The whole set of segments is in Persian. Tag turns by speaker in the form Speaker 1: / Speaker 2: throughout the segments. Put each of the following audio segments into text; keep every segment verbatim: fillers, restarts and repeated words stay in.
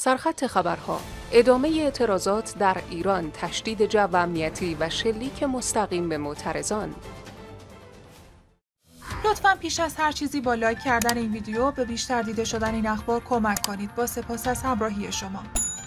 Speaker 1: سرخط خبرها: ادامه اعتراضات در ایران، تشدید جو امنیتی و شلیک مستقیم به معترضان.
Speaker 2: لطفاً پیش از هر چیزی با لایک کردن این ویدیو به بیشتر دیده شدن این اخبار کمک کنید. با سپاس از همراهی شما.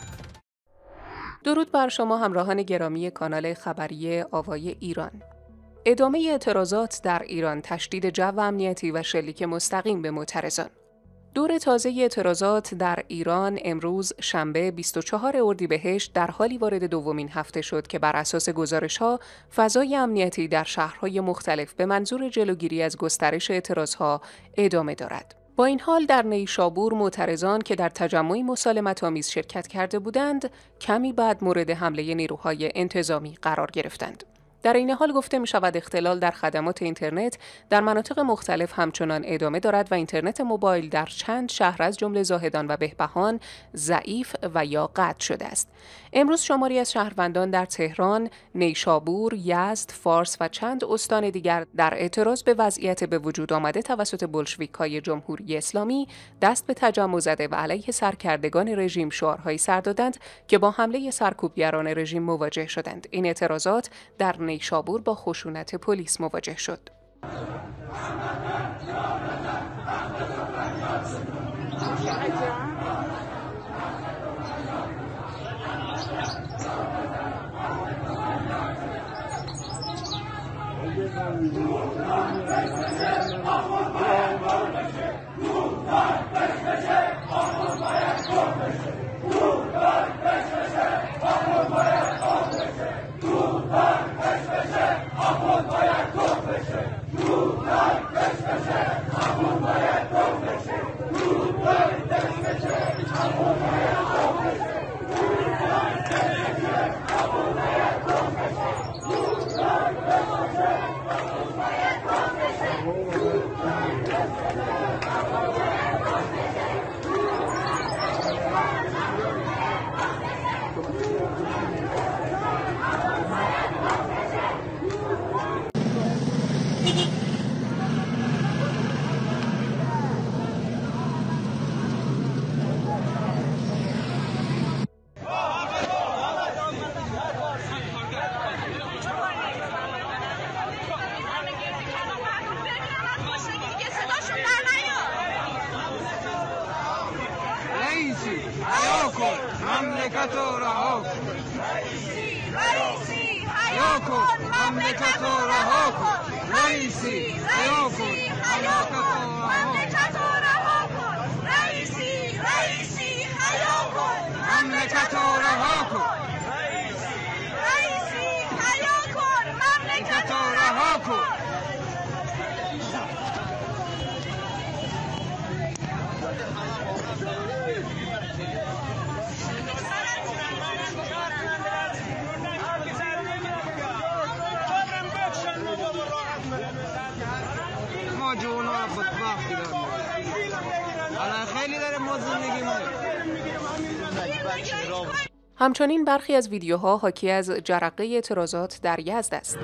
Speaker 1: درود بر شما همراهان گرامی کانال خبری آوای ایران. ادامه اعتراضات در ایران، تشدید جو امنیتی و شلیک مستقیم به معترضان. دور تازه اعتراضات در ایران امروز شنبه بیست و چهارم اردیبهشت در حالی وارد دومین هفته شد که بر اساس گزارش‌ها فضای امنیتی در شهرهای مختلف به منظور جلوگیری از گسترش اعتراضها ادامه دارد. با این حال در نیشابور معترضان که در تجمعی مسالمت‌آمیز شرکت کرده بودند، کمی بعد مورد حمله نیروهای انتظامی قرار گرفتند. در این حال گفته می شود اختلال در خدمات اینترنت در مناطق مختلف همچنان ادامه دارد و اینترنت موبایل در چند شهر از جمله زاهدان و بهبهان ضعیف و یا قطع شده است. امروز شماری از شهروندان در تهران، نیشابور، یزد، فارس و چند استان دیگر در اعتراض به وضعیت به وجود آمده توسط بولشویک‌های جمهوری اسلامی دست به تجمع زده و علیه سرکردگان رژیم شعارهایی سر دادند که با حمله سرکوبگران رژیم مواجه شدند. این اعتراضات در نیشابور با خشونت پلیس مواجه شد.
Speaker 3: مملکت رو رها کن. رئیسی رئیسی حیا کن. مملکت رو رها کن. رئیسی رئیسی حیا کن. مملکت رو رها کن. رئیسی رئیسی حیا کن. مملکت رو رها کن. رئیسی رئیسی حیا کن. مملکت رو رها کن. ما جونا بدبختی داریم. الان خیلی داره ما زندگی ما.
Speaker 1: همچنین برخی از ویدیوها حاکی از جرقه اعتراضات در یزد است.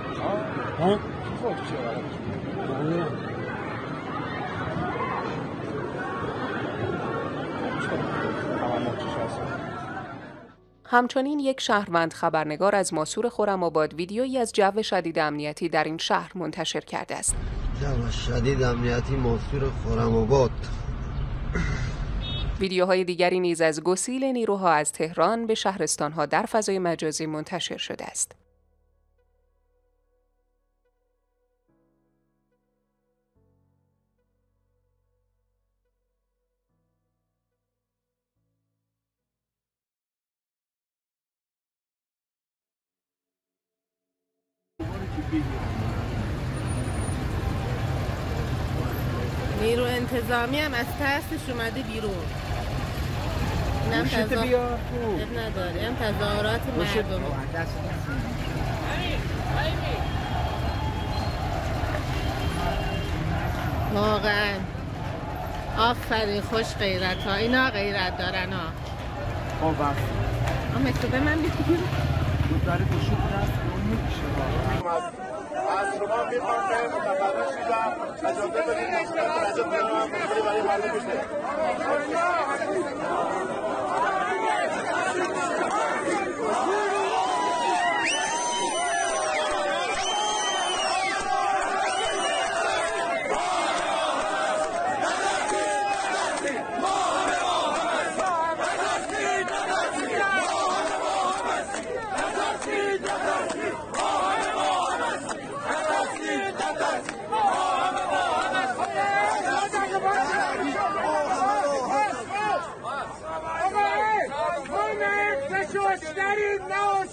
Speaker 1: همچنین یک شهروند خبرنگار از ماسور خرم‌آباد ویدیویی از جو شدید امنیتی در این شهر منتشر کرده است.
Speaker 4: جو شدید امنیتی ماسور خرم‌آباد.
Speaker 1: ویدیوهای دیگری نیز از گسیل نیروها از تهران به شهرستانها در فضای مجازی منتشر شده است.
Speaker 5: نیرو انتظامی هم از ترسش اومده بیرون. اینم تظاهرات نداره، اینم تظاهرات مردم. واقعا آفرین، خوش غیرت ها، اینا غیرت دارن ها.
Speaker 3: خب بس
Speaker 5: اما تو به من میگی
Speaker 3: داره گوشی دست اون میشه. از شما میخوام که متقابل شدم اجازه بدید نشکر اجازه بدید برای مردم بشه.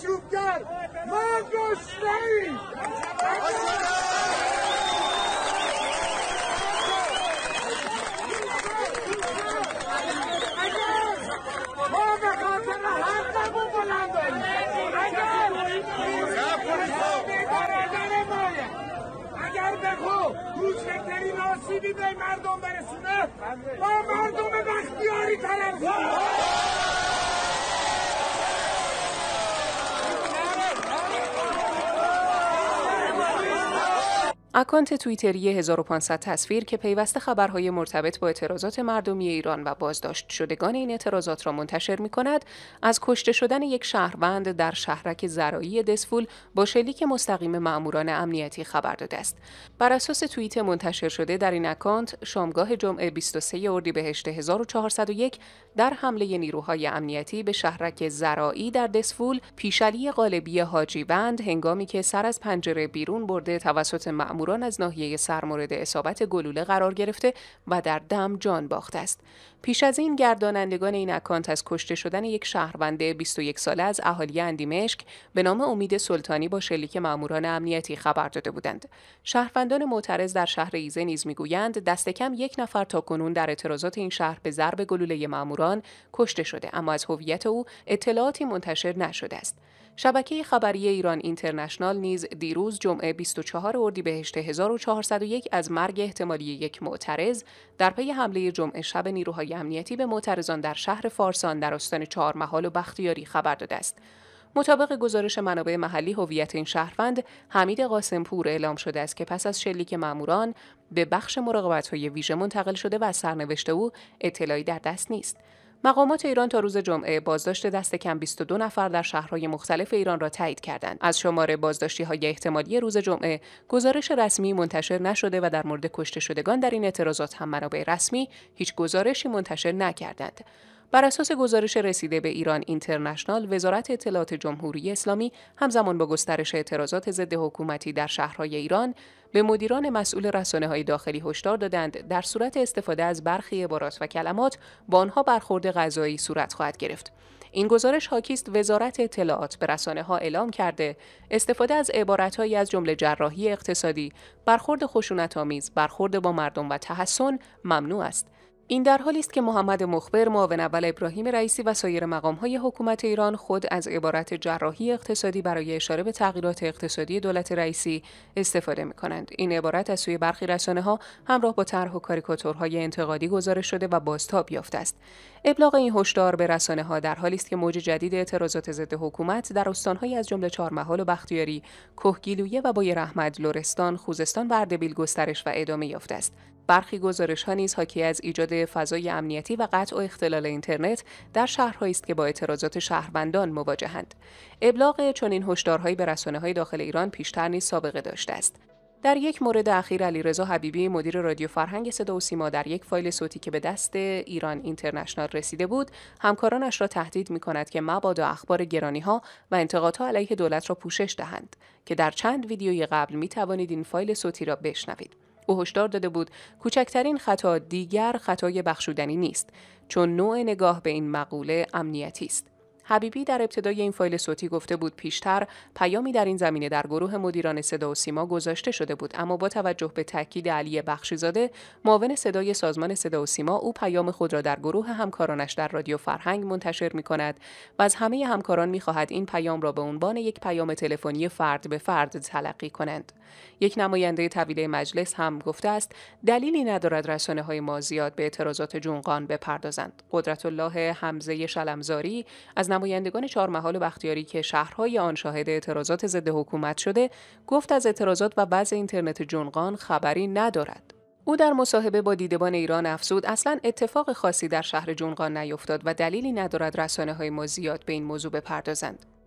Speaker 3: آشوبگر ما گشنه‌ایم. ما به خاطر حقمون بلند آییم. برادر مایه اگر بخو کوچکترین آسیبی به مردم برسونه با مردم بختیاری طرف.
Speaker 1: اکانت توییتری هزار و پانصد تصویر که پیوسته خبرهای مرتبط با اعتراضات مردمی ایران و بازداشت شدگان این اعتراضات را منتشر می‌کند، از کشته شدن یک شهروند در شهرک زرایی دسفول با شلیک مستقیم ماموران امنیتی خبر داده است. بر اساس توییت منتشر شده در این اکانت، شامگاه جمعه بیست و سوم اردیبهشت هزار و چهارصد و یک در حمله نیروهای امنیتی به شهرک زرایی در دسفول، پیشعلی قالبی حاجیوند هنگامی که سر از پنجره بیرون برده توسط ماموران از ناحیه سر مورد اصابت گلوله قرار گرفته و در دم جان باخته است. پیش از این گردانندگان این اکانت از کشته شدن یک شهروند بیست و یک ساله از اهالی اندیمشک به نام امید سلطانی با شلیک ماموران امنیتی خبر داده بودند. شهروندان معترض در شهر ایزه نیز میگویند دست کم یک نفر تاکنون در اعتراضات این شهر به ضرب گلوله ماموران کشته شده، اما از هویت او اطلاعاتی منتشر نشده است. شبکه خبری ایران اینترنشنال نیز دیروز جمعه بیست و چهارم اردیبهشت هزار و چهارصد و یک از مرگ احتمالی یک معترض در پی حمله جمعه شب نیروهای امنیتی به معترضان در شهر فارسان در استان چهارمحال و بختیاری خبر داده است. مطابق گزارش منابع محلی، هویت این شهروند حمید قاسمپور اعلام شده است که پس از شلیک ماموران به بخش مراقبت‌های ویژه منتقل شده و از سرنوشت او اطلاعی در دست نیست. مقامات ایران تا روز جمعه بازداشت دست کم بیست و دو نفر در شهرهای مختلف ایران را تایید کردند. از شمار بازداشتی‌های احتمالی روز جمعه گزارش رسمی منتشر نشده و در مورد کشته شدگان در این اعتراضات هم منابع رسمی هیچ گزارشی منتشر نکردند. بر اساس گزارش رسیده به ایران اینترنشنال، وزارت اطلاعات جمهوری اسلامی همزمان با گسترش اعتراضات ضد حکومتی در شهرهای ایران به مدیران مسئول رسانه‌های داخلی هشدار دادند در صورت استفاده از برخی عبارات و کلمات با آنها برخورد قضایی صورت خواهد گرفت. این گزارش حاکی است وزارت اطلاعات به رسانه‌ها اعلام کرده استفاده از عبارت‌هایی از جمله جراحی اقتصادی، برخورد خشونت‌آمیز، برخورد با مردم و تحسن ممنوع است. این در حالی است که محمد مخبر، معاون اول ابراهیم رئیسی و سایر مقام‌های حکومت ایران خود از عبارت جراحی اقتصادی برای اشاره به تغییرات اقتصادی دولت رئیسی استفاده می‌کنند. این عبارت از سوی برخی رسانه‌ها همراه با طرح و کاریکاتورهای انتقادی گزارش شده و بازتاب یافته است. ابلاغ این هشدار به رسانه‌ها در حالی است که موج جدید اعتراضات ضد حکومت در استان‌های از جمله چهارمحال و بختیاری، کهگیلویه و بویر احمد، لرستان، خوزستان و اردبیل گسترش و ادامه یافته است. برخی گزارش‌ها نیز حاکی از ایجاد فضای امنیتی و قطع و اختلال اینترنت در شهرهایی است که با اعتراضات شهروندان مواجهند. ابلاغ چنین هشدارهایی به رسانه‌های داخل ایران پیشتر نیز سابقه داشته است. در یک مورد اخیر علیرضا حبیبی، مدیر رادیو فرهنگ صدا و سیما، در یک فایل صوتی که به دست ایران اینترنشنال رسیده بود، همکارانش را تهدید می‌کند که مبادا اخبار گرانی‌ها و انتقادها علیه دولت را پوشش دهند که در چند ویدیوی قبل می‌توانید این فایل صوتی را بشنوید. او هشدار داده بود کوچکترین خطا دیگر خطای بخشودنی نیست، چون نوع نگاه به این مقوله امنیتی است. حبیبی در ابتدای این فایل صوتی گفته بود پیشتر پیامی در این زمینه در گروه مدیران صدا و سیما گذاشته شده بود، اما با توجه به تاکید علی بخشیزاده، معاون صدای سازمان صدا و سیما، او پیام خود را در گروه همکارانش در رادیو فرهنگ منتشر می‌کند و از همه همکاران می‌خواهد این پیام را به عنوان یک پیام تلفنی فرد به فرد تلقی کنند. یک نماینده طویله مجلس هم گفته است دلیلی ندارد رسانه‌های ما زیاد به اعتراضات جونقان بپردازند. قدرت الله حمزه شلمزاری از نمایندگان چهارمحال و بختیاری که شهرهای آن شاهد اعتراضات ضد حکومت شده، گفت از اعتراضات و وضع اینترنت جونقان خبری ندارد. او در مصاحبه با دیدبان ایران افزود اصلاً اتفاق خاصی در شهر جونقان نیفتاد و دلیلی ندارد رسانه‌های ما زیاد به این موضوع بپردازند.